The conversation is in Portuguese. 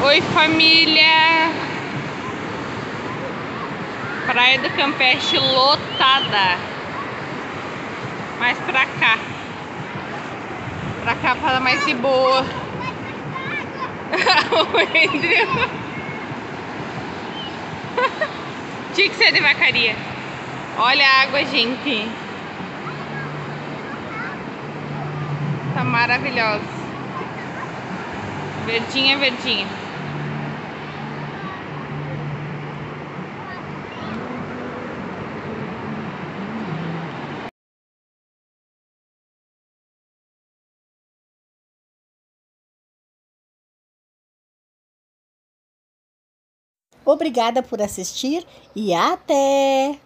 Oi, família! Praia do Campeche lotada. Mais pra cá. Pra cá para mais de boa. O Andrew. Tinha que ser de vacaria. Olha a água, gente. Tá maravilhosa. Verdinha, verdinha. Obrigada por assistir e até!